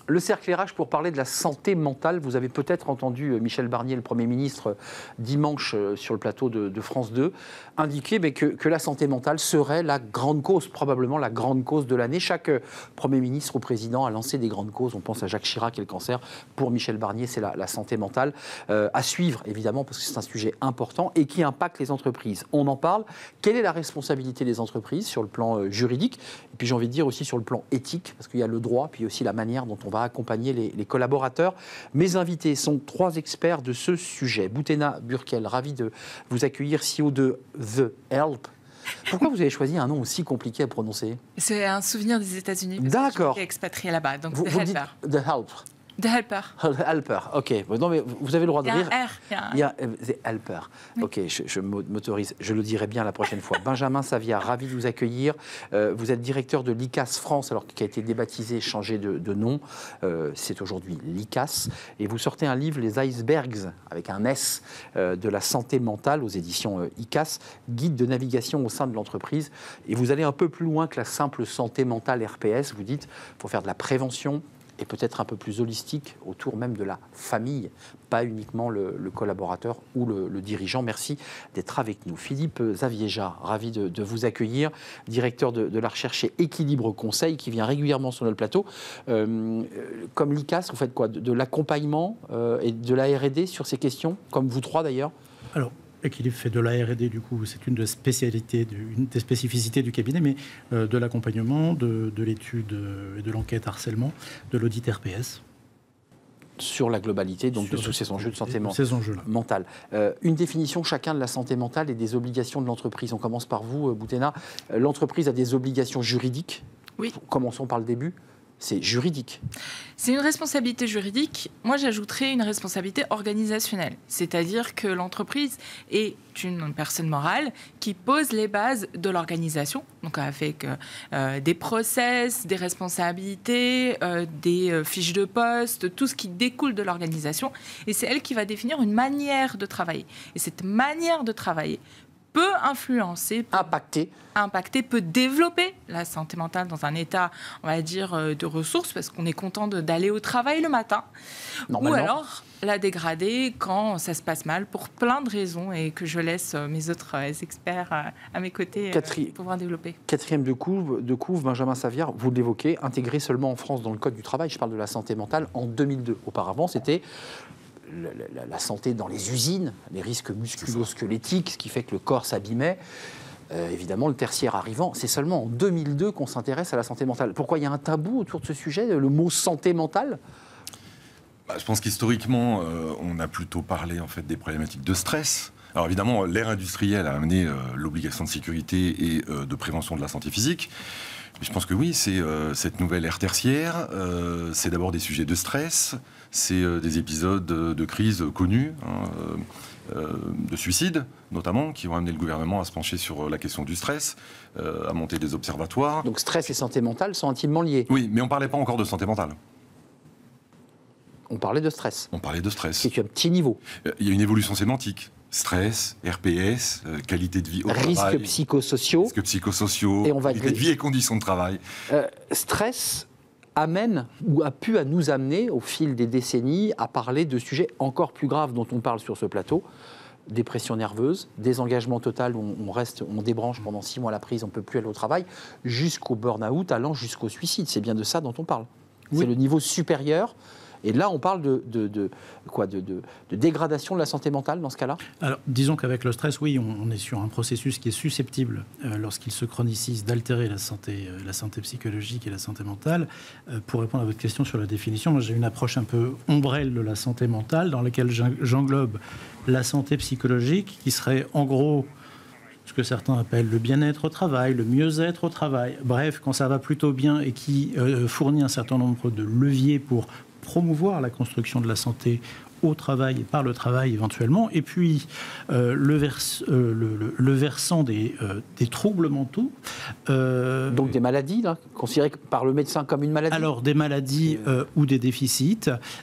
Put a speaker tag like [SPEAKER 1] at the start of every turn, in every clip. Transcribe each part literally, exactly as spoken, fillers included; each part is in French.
[SPEAKER 1] Le cercle R H pour parler de la santé mentale. Vous avez peut-être entendu Michel Barnier, le Premier ministre, dimanche sur le plateau de, de France deux, indiquer mais que, que la santé mentale serait la grande cause, probablement la grande cause de l'année. Chaque Premier ministre ou président a lancé des grandes causes. On pense à Jacques Chirac et le cancer. Pour Michel Barnier, c'est la, la santé mentale. Euh, à suivre, évidemment, parce que c'est un sujet important et qui impacte les entreprises. On en parle. Quelle est la responsabilité des entreprises sur le plan euh, juridique? Et puis j'ai envie de dire aussi sur le plan éthique, parce qu'il y a le droit, puis aussi la manière dont on va accompagner les, les collaborateurs. Mes invités sont trois experts de ce sujet. Boutena Burkel, ravi de vous accueillir, C E O de The Help. Pourquoi vous avez choisi un nom aussi compliqué à prononcer?
[SPEAKER 2] C'est un souvenir des États-Unis.
[SPEAKER 1] D'accord.
[SPEAKER 2] Je suis expatrié là-bas, donc
[SPEAKER 1] vous,
[SPEAKER 2] The
[SPEAKER 1] vous
[SPEAKER 2] Helper.
[SPEAKER 1] Dites The Help.
[SPEAKER 2] The Helper.
[SPEAKER 1] The Helper, ok. Non, mais vous avez le droit de rire.
[SPEAKER 2] Il y a un R. Il y a un...
[SPEAKER 1] Il y a The Helper. Oui. Ok, je, je m'autorise. Je le dirai bien la prochaine fois. Benjamin Savia, ravi de vous accueillir. Euh, vous êtes directeur de l'I C A S France, alors qui a été débaptisé, changé de, de nom. Euh, c'est aujourd'hui l'I C A S. Et vous sortez un livre, Les Icebergs, avec un S, euh, de la santé mentale aux éditions euh, I C A S, guide de navigation au sein de l'entreprise. Et vous allez un peu plus loin que la simple santé mentale R P S. Vous dites qu'il faut faire de la prévention, et peut-être un peu plus holistique autour même de la famille, pas uniquement le, le collaborateur ou le, le dirigeant. Merci d'être avec nous. Philippe Zavieja, ravi de, de vous accueillir, directeur de, de la recherche chez Équilibre Conseil, qui vient régulièrement sur notre plateau. Euh, comme l'I C A S, vous faites quoi? De, de l'accompagnement euh, et de la R et D sur ces questions, comme vous trois d'ailleurs?
[SPEAKER 3] Alors, Équilibre fait de la R et D, du coup, c'est une, de spécialités du, une des spécificités du cabinet, mais euh, de l'accompagnement, de, de l'étude et de l'enquête harcèlement, de l'audit R P S.
[SPEAKER 1] Sur la globalité, donc
[SPEAKER 3] Sur
[SPEAKER 1] de tous ces enjeux de santé men-
[SPEAKER 3] ces enjeux-là.
[SPEAKER 1] mentale. Euh, une définition chacun de la santé mentale et des obligations de l'entreprise. On commence par vous, Boutena. Euh, l'entreprise a des obligations juridiques.
[SPEAKER 2] Oui.
[SPEAKER 1] Commençons par le début. C'est juridique.
[SPEAKER 2] C'est une responsabilité juridique. Moi, j'ajouterais une responsabilité organisationnelle. C'est-à-dire que l'entreprise est une personne morale qui pose les bases de l'organisation, donc avec euh, des process, des responsabilités, euh, des euh, fiches de poste, tout ce qui découle de l'organisation. Et c'est elle qui va définir une manière de travailler. Et cette manière de travailler peut influencer, peut
[SPEAKER 1] impacter.
[SPEAKER 2] impacter, peut développer la santé mentale dans un état, on va dire, de ressources, parce qu'on est content de, d'aller au travail le matin. Ou alors la dégrader quand ça se passe mal, pour plein de raisons, et que je laisse mes autres experts à mes côtés Quatri... pouvoir développer.
[SPEAKER 1] Quatrième de couve, de couve, Benjamin Saviard, vous l'évoquez, intégré seulement en France dans le Code du travail. Je parle de la santé mentale en deux mille deux. Auparavant, c'était La, la, la santé dans les usines, les risques musculo-squelettiques, ce qui fait que le corps s'abîmait. Euh, évidemment, le tertiaire arrivant, c'est seulement en deux mille deux qu'on s'intéresse à la santé mentale. Pourquoi il y a un tabou autour de ce sujet, le mot santé mentale?
[SPEAKER 4] Bah, je pense qu'historiquement, euh, on a plutôt parlé en fait des problématiques de stress. Alors évidemment, l'ère industrielle a amené euh, l'obligation de sécurité et euh, de prévention de la santé physique. Je pense que oui, c'est euh, cette nouvelle ère tertiaire, euh, c'est d'abord des sujets de stress, c'est euh, des épisodes de, de crise connus, hein, euh, de suicide notamment, qui ont amené le gouvernement à se pencher sur la question du stress, euh, à monter des observatoires.
[SPEAKER 1] Donc stress et santé mentale sont intimement liés.
[SPEAKER 4] Oui, mais on ne parlait pas encore de santé mentale.
[SPEAKER 1] On parlait de stress.
[SPEAKER 4] On parlait de stress.
[SPEAKER 1] C'est un petit niveau.
[SPEAKER 4] Il y a une évolution sémantique. Stress, R P S, euh, qualité de vie au
[SPEAKER 1] risques
[SPEAKER 4] travail.
[SPEAKER 1] Psychosociaux.
[SPEAKER 4] Risques psychosociaux.
[SPEAKER 1] Et on va
[SPEAKER 4] qualité de vie et conditions de travail.
[SPEAKER 1] Euh, stress amène ou a pu à nous amener au fil des décennies à parler de sujets encore plus graves dont on parle sur ce plateau. Dépression nerveuse, désengagement total où on reste, on débranche pendant six mois la prise, on ne peut plus aller au travail, jusqu'au burn-out, allant jusqu'au suicide. C'est bien de ça dont on parle. Oui. C'est le niveau supérieur. Et là, on parle de, de, de, quoi, de, de, de dégradation de la santé mentale dans ce cas-là?
[SPEAKER 3] Alors, disons qu'avec le stress, oui, on, on est sur un processus qui est susceptible, euh, lorsqu'il se chronicise, d'altérer la santé, euh, la santé psychologique et la santé mentale. Euh, pour répondre à votre question sur la définition, moi j'ai une approche un peu ombrelle de la santé mentale, dans laquelle j'englobe la santé psychologique, qui serait en gros ce que certains appellent le bien-être au travail, le mieux-être au travail. Bref, quand ça va plutôt bien et qui euh, fournit un certain nombre de leviers pour promouvoir la construction de la santé au travail et par le travail éventuellement, et puis euh, le, vers, euh, le, le, le versant des, euh, des troubles mentaux.
[SPEAKER 1] Euh, Donc des maladies, là, considérées par le médecin comme une maladie?
[SPEAKER 3] Alors des maladies euh, ou des déficits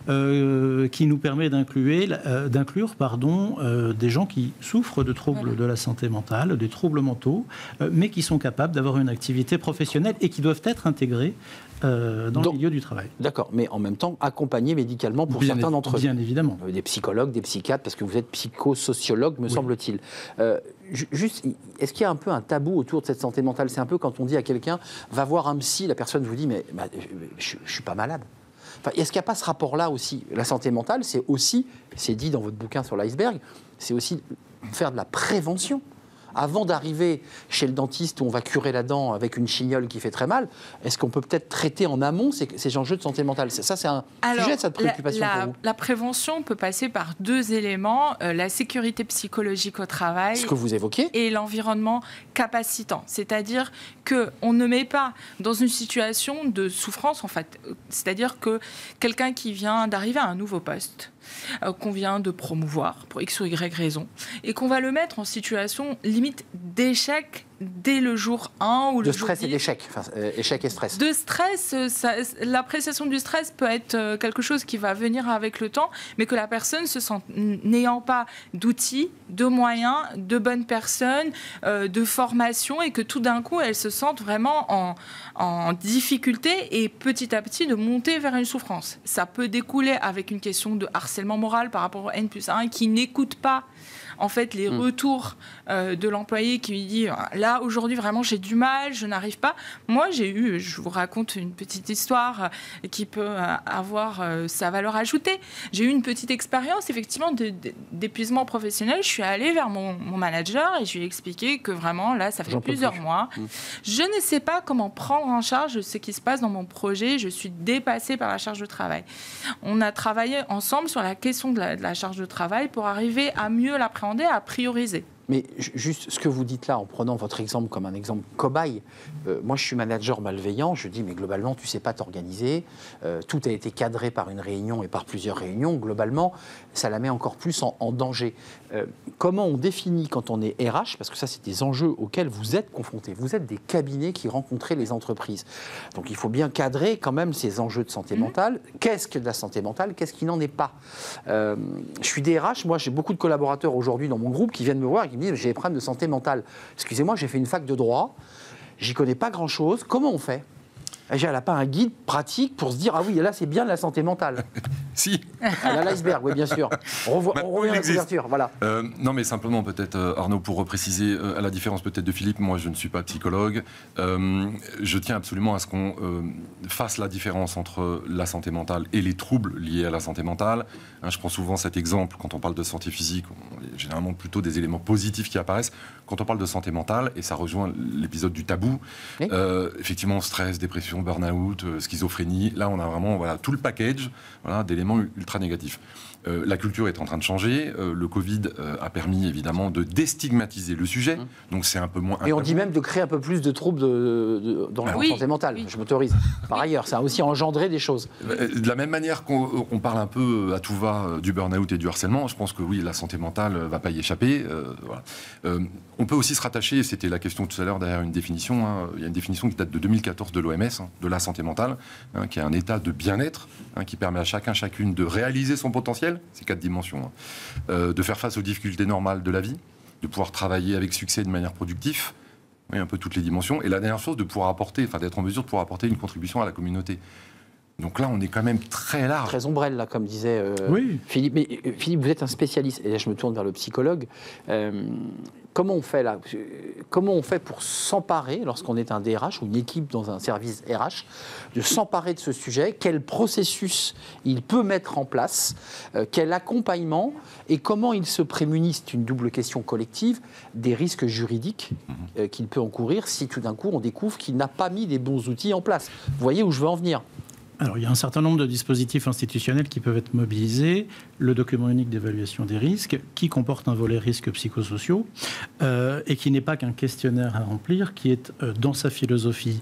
[SPEAKER 3] euh, qui nous permet d'inclure, euh, d'inclure pardon, euh, des gens qui souffrent de troubles voilà. de la santé mentale, des troubles mentaux, euh, mais qui sont capables d'avoir une activité professionnelle et qui doivent être intégrés Euh, dans Donc, le milieu du travail.
[SPEAKER 1] D'accord, mais en même temps accompagné médicalement pour
[SPEAKER 3] bien
[SPEAKER 1] certains d'entre eux.
[SPEAKER 3] Bien évidemment.
[SPEAKER 1] Des psychologues, des psychiatres, parce que vous êtes psychosociologue, me oui. semble-t-il. Euh, juste, est-ce qu'il y a un peu un tabou autour de cette santé mentale? C'est un peu quand on dit à quelqu'un, va voir un psy, la personne vous dit, mais bah, je ne suis pas malade. Enfin, est-ce qu'il n'y a pas ce rapport-là aussi? La santé mentale, c'est aussi, c'est dit dans votre bouquin sur l'iceberg, c'est aussi faire de la prévention. Avant d'arriver chez le dentiste où on va curer la dent avec une chignole qui fait très mal, est-ce qu'on peut peut-être traiter en amont ces, ces enjeux de santé mentale? Ça, c'est un Alors, sujet de cette préoccupation
[SPEAKER 2] la,
[SPEAKER 1] pour vous.
[SPEAKER 2] La prévention peut passer par deux éléments, euh, la sécurité psychologique au travail
[SPEAKER 1] ce que vous évoquez.
[SPEAKER 2] Et l'environnement capacitant. C'est-à-dire qu'on ne met pas dans une situation de souffrance, en fait. C'est-à-dire que quelqu'un qui vient d'arriver à un nouveau poste, Euh, qu'on vient de promouvoir pour X ou Y raison, et qu'on va le mettre en situation limite d'échec dès le jour un ou le
[SPEAKER 1] de
[SPEAKER 2] jour
[SPEAKER 1] stress
[SPEAKER 2] dix.
[SPEAKER 1] et d'échec, enfin, euh, échec et stress.
[SPEAKER 2] De stress, ça, l'appréciation du stress peut être quelque chose qui va venir avec le temps, mais que la personne se sent n'ayant pas d'outils, de moyens, de bonnes personnes, euh, de formation, et que tout d'un coup, elle se sente vraiment en, en difficulté et petit à petit de monter vers une souffrance. Ça peut découler avec une question de harcèlement moral par rapport au N plus un qui n'écoute pas en fait, les mmh. retours euh, de l'employé qui lui dit « Là, aujourd'hui, vraiment, j'ai du mal, je n'arrive pas. » Moi, j'ai eu, je vous raconte une petite histoire qui peut avoir euh, sa valeur ajoutée. J'ai eu une petite expérience, effectivement, de, de, d'épuisement professionnel. Je suis allée vers mon, mon manager et je lui ai expliqué que vraiment, là, ça fait
[SPEAKER 1] J'en
[SPEAKER 2] plusieurs mois. Mmh. Je ne sais pas comment prendre en charge ce qui se passe dans mon projet. Je suis dépassée par la charge de travail. On a travaillé ensemble sur la question de la, de la charge de travail pour arriver à mieux l'appréhender, à prioriser.
[SPEAKER 1] Mais juste ce que vous dites là, en prenant votre exemple comme un exemple cobaye, euh, moi je suis manager malveillant, je dis mais globalement tu ne sais pas t'organiser, euh, tout a été cadré par une réunion et par plusieurs réunions, globalement ça la met encore plus en, en danger. Euh, comment on définit quand on est R H, parce que ça c'est des enjeux auxquels vous êtes confrontés, vous êtes des cabinets qui rencontrez les entreprises, donc il faut bien cadrer quand même ces enjeux de santé mmh. mentale. Qu'est-ce que de la santé mentale, qu'est-ce qui n'en est pas? euh, Je suis des R H, moi j'ai beaucoup de collaborateurs aujourd'hui dans mon groupe qui viennent me voir et qui me disent j'ai des problèmes de santé mentale. Excusez-moi, j'ai fait une fac de droit, j'y connais pas grand-chose, comment on fait? Elle n'a pas un guide pratique pour se dire ah oui, là c'est bien de la santé mentale.
[SPEAKER 4] Si.
[SPEAKER 1] Elle a l'iceberg, oui bien sûr. On, revoit, on revient à la couverture, voilà.
[SPEAKER 4] Euh, non mais simplement peut-être euh, Arnaud pour repréciser euh, à la différence peut-être de Philippe, moi je ne suis pas psychologue. Euh, je tiens absolument à ce qu'on euh, fasse la différence entre la santé mentale et les troubles liés à la santé mentale. Hein, je prends souvent cet exemple quand on parle de santé physique, on a généralement plutôt des éléments positifs qui apparaissent. Quand on parle de santé mentale, et ça rejoint l'épisode du tabou, oui. euh, effectivement stress, dépression, burn-out, euh, schizophrénie, là on a vraiment voilà, tout le package voilà, d'éléments ultra négatifs. Euh, la culture est en train de changer. Euh, le Covid euh, a permis évidemment de déstigmatiser le sujet. Mmh. Donc c'est un peu moins.
[SPEAKER 1] Et on dit même de créer un peu plus de troubles de, de, dans la oui, santé mentale. Oui. Je m'autorise. Par ailleurs, ça a aussi engendré des choses.
[SPEAKER 4] De la même manière qu'on on parle un peu à tout va du burn-out et du harcèlement, je pense que oui, la santé mentale ne va pas y échapper. Euh, voilà. euh, on peut aussi se rattacher, c'était la question tout à l'heure derrière une définition. Hein, il y a une définition qui date de deux mille quatorze de l'O M S, hein, de la santé mentale, hein, qui est un état de bien-être, hein, qui permet à chacun, chacune de réaliser son potentiel. Ces quatre dimensions, hein. euh, de faire face aux difficultés normales de la vie, de pouvoir travailler avec succès de manière productive, oui, un peu toutes les dimensions, et la dernière chose, de pouvoir apporter, enfin d'être en mesure de pouvoir apporter une contribution à la communauté. Donc là, on est quand même très large.
[SPEAKER 1] Très ombrelle, là, comme disait euh,
[SPEAKER 3] oui.
[SPEAKER 1] Philippe. Mais euh, Philippe, vous êtes un spécialiste, et là je me tourne vers le psychologue. Euh, comment on fait là Comment on fait pour s'emparer, lorsqu'on est un D R H ou une équipe dans un service R H, de s'emparer de ce sujet? Quel processus il peut mettre en place? euh, Quel accompagnement? Et comment il se prémunit, c'est une double question collective, des risques juridiques euh, qu'il peut encourir si tout d'un coup on découvre qu'il n'a pas mis les bons outils en place? Vous voyez où je veux en venir?
[SPEAKER 3] Alors, il y a un certain nombre de dispositifs institutionnels qui peuvent être mobilisés. Le document unique d'évaluation des risques, qui comporte un volet risques psychosociaux, euh, et qui n'est pas qu'un questionnaire à remplir, qui est, euh, dans sa philosophie,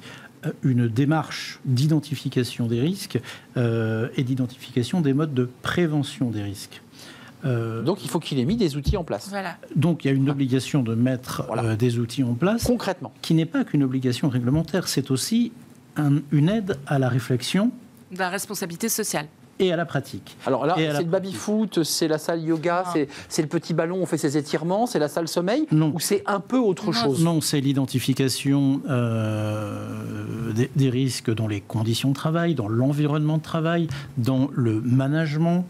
[SPEAKER 3] une démarche d'identification des risques euh, et d'identification des modes de prévention des risques.
[SPEAKER 1] Euh, donc il faut qu'il ait mis des outils en place.
[SPEAKER 2] Voilà.
[SPEAKER 3] Donc il y a une obligation de mettre voilà. euh, des outils en place.
[SPEAKER 1] Concrètement.
[SPEAKER 3] Qui n'est pas qu'une obligation réglementaire, c'est aussi un, une aide à la réflexion.
[SPEAKER 2] De la responsabilité sociale.
[SPEAKER 3] Et à la pratique.
[SPEAKER 1] Alors là,
[SPEAKER 3] c'est
[SPEAKER 1] le baby-foot, c'est la salle yoga, c'est le petit ballon, on fait ses étirements, c'est la salle sommeil,
[SPEAKER 3] non.
[SPEAKER 1] Ou c'est un peu autre
[SPEAKER 2] non.
[SPEAKER 1] chose?
[SPEAKER 3] Non, c'est l'identification euh, des, des risques dans les conditions de travail, dans l'environnement de travail, dans le management.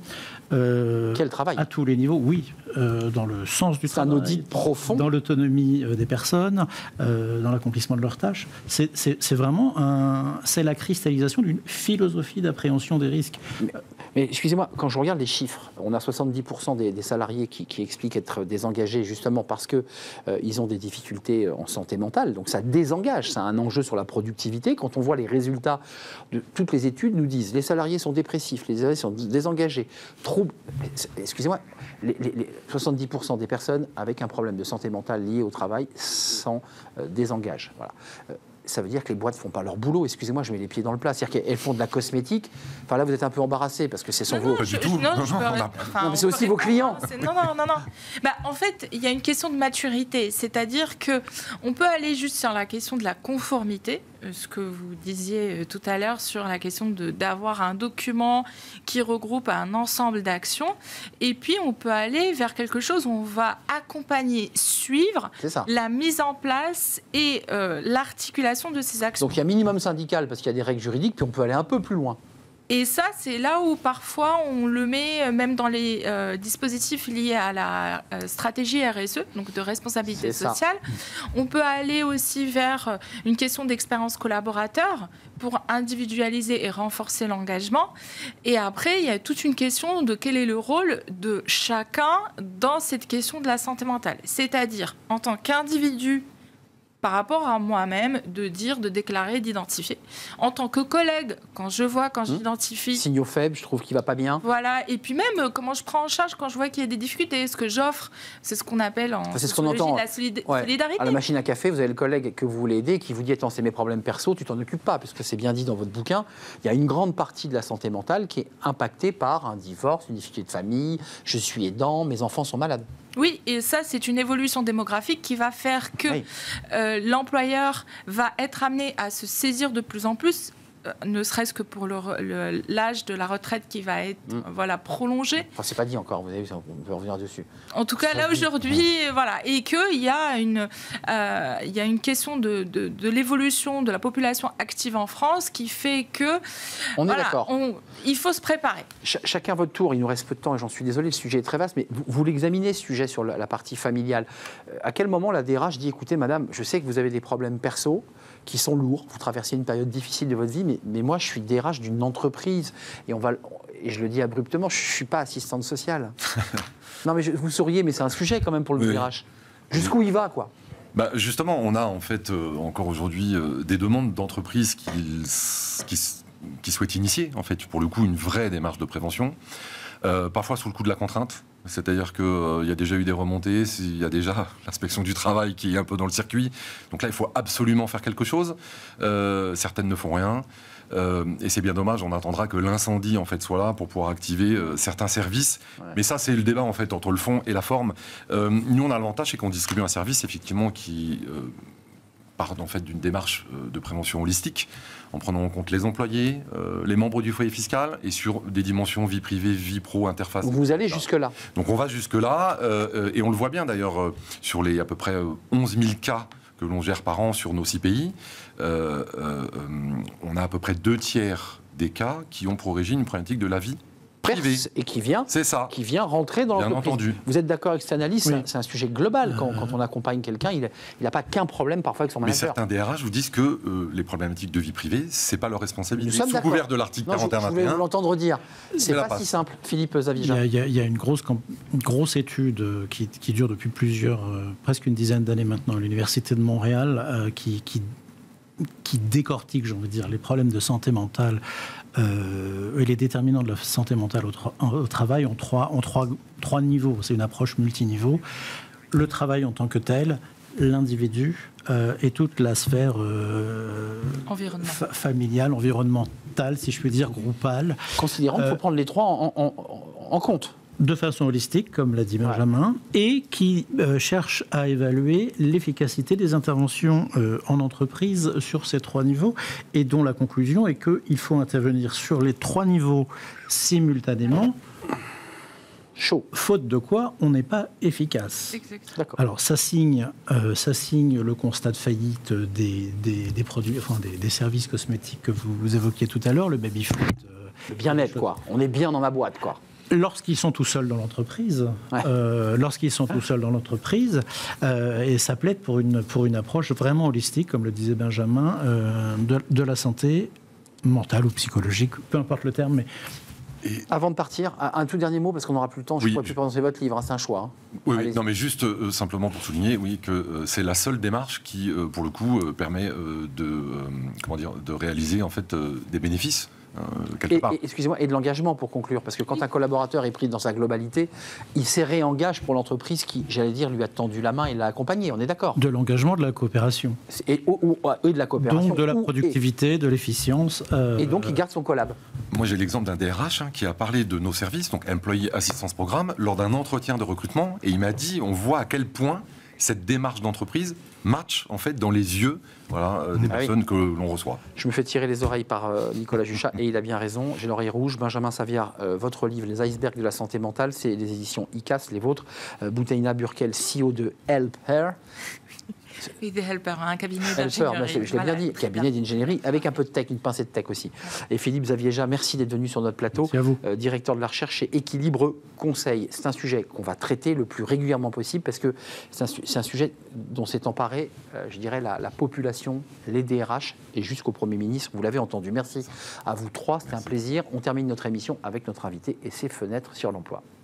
[SPEAKER 1] Euh, Quel travail?
[SPEAKER 3] À tous les niveaux, oui. Euh, dans le sens du travail.
[SPEAKER 1] C'est un audit profond.
[SPEAKER 3] Dans l'autonomie euh, des personnes, euh, dans l'accomplissement de leurs tâches. C'est vraiment un, c'est la cristallisation d'une philosophie d'appréhension des risques.
[SPEAKER 1] Mais, mais excusez-moi, quand je regarde les chiffres, on a soixante-dix pour cent des, des salariés qui, qui expliquent être désengagés justement parce qu'ils euh, ont des difficultés en santé mentale. Donc ça désengage, ça a un enjeu sur la productivité. Quand on voit les résultats de toutes les études, nous disent les salariés sont dépressifs, les salariés sont désengagés, troubles. Excusez-moi, les, les, les soixante-dix pour cent des personnes avec un problème de santé mentale lié au travail s'en euh, désengagent. Voilà. Euh, ça veut dire que les boîtes ne font pas leur boulot. Excusez-moi, je mets les pieds dans le plat. C'est-à-dire qu'elles font de la cosmétique. Enfin là, vous êtes un peu embarrassé parce que c'est sans vos...
[SPEAKER 4] Pas du tout.
[SPEAKER 2] Non, non, je peux...
[SPEAKER 1] non, enfin, non mais c'est aussi vos clients.
[SPEAKER 2] Non, non, non, non. Bah, en fait, il y a une question de maturité. C'est-à-dire qu'on peut aller juste sur la question de la conformité, ce que vous disiez tout à l'heure sur la question d'avoir un document qui regroupe un ensemble d'actions. Et puis, on peut aller vers quelque chose où on va accompagner, suivre la mise en place et euh, l'articulation de ces actions.
[SPEAKER 1] Donc, il y a minimum syndical parce qu'il y a des règles juridiques, puis on peut aller un peu plus loin.
[SPEAKER 2] Et ça, c'est là où parfois on le met même dans les euh, dispositifs liés à la euh, stratégie R S E, donc de responsabilité sociale. On peut aller aussi vers une question d'expérience collaborateur pour individualiser et renforcer l'engagement. Et après, il y a toute une question de quel est le rôle de chacun dans cette question de la santé mentale. C'est-à-dire, en tant qu'individu, par rapport à moi-même, de dire, de déclarer, d'identifier. En tant que collègue, quand je vois, quand mmh. j'identifie...
[SPEAKER 1] Signaux faibles, je trouve qu'il ne va pas bien.
[SPEAKER 2] Voilà, et puis même, comment je prends en charge quand je vois qu'il y a des difficultés, ce que j'offre, c'est ce qu'on appelle en
[SPEAKER 1] enfin, c'est ce qu'on entend.
[SPEAKER 2] De la solid
[SPEAKER 1] ouais.
[SPEAKER 2] solidarité.
[SPEAKER 1] À la machine à café, vous avez le collègue que vous voulez aider qui vous dit « Attends, c'est mes problèmes perso, tu t'en occupes pas », puisque c'est bien dit dans votre bouquin. Il y a une grande partie de la santé mentale qui est impactée par un divorce, une difficulté de famille, je suis aidant, mes enfants sont malades.
[SPEAKER 2] Oui, et ça, c'est une évolution démographique qui va faire que
[SPEAKER 1] oui.
[SPEAKER 2] euh, l'employeur va être amené à se saisir de plus en plus, euh, ne serait-ce que pour l'âge de la retraite qui va être mmh. voilà, prolongé.
[SPEAKER 1] Enfin, c'est pas dit encore, vous avez vu, on peut revenir dessus.
[SPEAKER 2] En tout cas, là, aujourd'hui, mmh. voilà, et qu'il y a une, euh, il y a une question de, de, de l'évolution de la population active en France qui fait que...
[SPEAKER 1] On
[SPEAKER 2] voilà,
[SPEAKER 1] est d'accord.
[SPEAKER 2] Il faut se préparer.
[SPEAKER 1] Ch chacun votre tour, il nous reste peu de temps et j'en suis désolé, le sujet est très vaste, mais vous, vous l'examinez, ce sujet sur la, la partie familiale. Euh, à quel moment la D R H dit, écoutez madame, je sais que vous avez des problèmes perso qui sont lourds, vous traversez une période difficile de votre vie, mais, mais moi je suis D R H d'une entreprise et, on va, et je le dis abruptement, je ne suis pas assistante sociale. Non mais je, vous souriez, mais c'est un sujet quand même pour le oui. D R H. Jusqu'où il va quoi?
[SPEAKER 4] Bah justement, on a en fait euh, encore aujourd'hui euh, des demandes d'entreprises qui, qui qui souhaitent initier, en fait, pour le coup, une vraie démarche de prévention, euh, parfois sous le coup de la contrainte. C'est-à-dire qu'il euh, y a déjà eu des remontées, il y a déjà l'inspection du travail qui est un peu dans le circuit. Donc là, il faut absolument faire quelque chose. Euh, certaines ne font rien. Euh, et c'est bien dommage, on attendra que l'incendie en fait, soit là pour pouvoir activer euh, certains services. Ouais. Mais ça, c'est le débat en fait, entre le fond et la forme. Euh, nous, on a l'avantage, c'est qu'on distribue un service effectivement qui... Euh, part en fait d'une démarche de prévention holistique, en prenant en compte les employés, euh, les membres du foyer fiscal et sur des dimensions vie privée, vie pro, interface.
[SPEAKER 1] Vous allez jusque-là.
[SPEAKER 4] Donc on va jusque-là, euh, et on le voit bien d'ailleurs euh, sur les à peu près onze mille cas que l'on gère par an sur nos six pays. Euh, euh, on a à peu près deux tiers des cas qui ont pour origine une problématique de la vie privée.
[SPEAKER 1] Et qui vient,
[SPEAKER 4] c'est ça.
[SPEAKER 1] Qui vient rentrer dans l'entreprise.
[SPEAKER 4] Bien entendu.
[SPEAKER 1] Vous êtes d'accord avec cette analyse? Oui. C'est un sujet global. Quand,
[SPEAKER 3] euh...
[SPEAKER 1] quand on accompagne quelqu'un, il n'a pas qu'un problème parfois avec son manager.
[SPEAKER 4] Mais certains D R H vous disent que euh, les problématiques de vie privée, c'est pas leur responsabilité.
[SPEAKER 1] Nous sommes
[SPEAKER 4] sous couvert de l'article quarante et un vingt et un.
[SPEAKER 1] Je voulais vous l'entendre dire. C'est pas
[SPEAKER 4] passe.
[SPEAKER 1] si simple. Philippe Zavijan.
[SPEAKER 3] Il y a, il y a une, grosse, une grosse étude qui, qui dure depuis plusieurs, euh, presque une dizaine d'années maintenant à l'Université de Montréal, euh, qui, qui, qui décortique, j'ai envie de dire, les problèmes de santé mentale euh, et les déterminants de la santé mentale au, tra au travail en trois, en trois, trois niveaux. C'est une approche multiniveau. Le travail en tant que tel, l'individu euh, et toute la sphère euh,
[SPEAKER 2] Environnement.
[SPEAKER 3] fa- familiale, environnementale, si je puis dire, groupale.
[SPEAKER 1] Considérant qu'il faut
[SPEAKER 3] Euh,
[SPEAKER 1] prendre les trois en, en- en- en compte.
[SPEAKER 3] De façon holistique, comme l'a dit Benjamin, et qui euh, cherche à évaluer l'efficacité des interventions euh, en entreprise sur ces trois niveaux, et dont la conclusion est qu'il faut intervenir sur les trois niveaux simultanément,
[SPEAKER 1] Chaud.
[SPEAKER 3] faute de quoi on n'est pas efficace.
[SPEAKER 2] Exactement.
[SPEAKER 1] D'accord.
[SPEAKER 3] Alors ça signe, euh, ça signe le constat de faillite des, des, des produits, enfin des, des services cosmétiques que vous, vous évoquiez tout à l'heure, le baby-foot. euh,
[SPEAKER 1] Le bien-être, quoi. On est bien dans ma boîte, quoi.
[SPEAKER 3] Lorsqu'ils sont tout seuls dans l'entreprise,
[SPEAKER 1] Ouais.
[SPEAKER 3] euh, lorsqu'ils sont tout seuls dans l'entreprise, euh, et ça plaide pour une, pour une approche vraiment holistique, comme le disait Benjamin, euh, de, de la santé mentale ou psychologique, peu importe le terme, mais
[SPEAKER 1] Avant de partir, un un tout dernier mot, parce qu'on n'aura plus le temps. Je ne
[SPEAKER 4] Oui,
[SPEAKER 1] pourrais plus
[SPEAKER 4] je-
[SPEAKER 1] prononcer votre livre, hein, c'est un choix. hein.
[SPEAKER 4] Oui, oui,
[SPEAKER 1] Allez-y.
[SPEAKER 4] non, mais juste euh, simplement pour souligner, oui, que euh, c'est la seule démarche qui, euh, pour le coup, euh, permet euh, de, euh, comment dire, de réaliser en fait euh, des bénéfices euh, quelque
[SPEAKER 1] Et,
[SPEAKER 4] part.
[SPEAKER 1] et- excusez-moi, et de l'engagement pour conclure, parce que quand un collaborateur est pris dans sa globalité, il se réengage pour l'entreprise qui, j'allais dire, lui a tendu la main et l'a accompagné, on est d'accord.
[SPEAKER 3] de l'engagement, de la coopération.
[SPEAKER 1] Et, ou, ou- et de la coopération.
[SPEAKER 3] Donc de la
[SPEAKER 1] ou-
[SPEAKER 3] productivité, de l'efficience. euh,
[SPEAKER 1] Et, et donc il garde son collab.
[SPEAKER 4] Moi, j'ai l'exemple d'un D R H hein, qui a parlé de nos services, donc Employee Assistance Programme, lors d'un entretien de recrutement, et il m'a dit, on voit à quel point cette démarche d'entreprise match en fait dans les yeux, voilà, euh, des
[SPEAKER 1] Ah oui.
[SPEAKER 4] personnes que l'on reçoit.
[SPEAKER 1] Je me fais tirer les oreilles par euh, Nicolas Juchat, et il a bien raison. J'ai l'oreille rouge. Benjamin Saviard, euh, votre livre, Les icebergs de la santé mentale, c'est les éditions I C A S, les vôtres. Euh, Boutaina Burkel, C E O de Help Her.
[SPEAKER 2] Et des helpers, un cabinet
[SPEAKER 1] Helper,
[SPEAKER 2] d'ingénierie.
[SPEAKER 1] bah, c'est- je l'ai
[SPEAKER 2] Voilà,
[SPEAKER 1] bien dit,
[SPEAKER 2] très
[SPEAKER 1] cabinet
[SPEAKER 2] bien.
[SPEAKER 1] d'ingénierie, avec un peu de tech, une pincée de tech aussi. Et Philippe Zavieja, merci d'être venu sur notre plateau,
[SPEAKER 3] Merci à vous.
[SPEAKER 1] euh, directeur de la recherche chez Équilibre Conseil. C'est un sujet qu'on va traiter le plus régulièrement possible, parce que c'est un, su- c'est un sujet dont s'est emparé, euh, je dirais, la, la population, les D R H, et jusqu'au Premier ministre. Vous l'avez entendu. Merci à vous trois, c'était un plaisir. On termine notre émission avec notre invité et ses fenêtres sur l'emploi.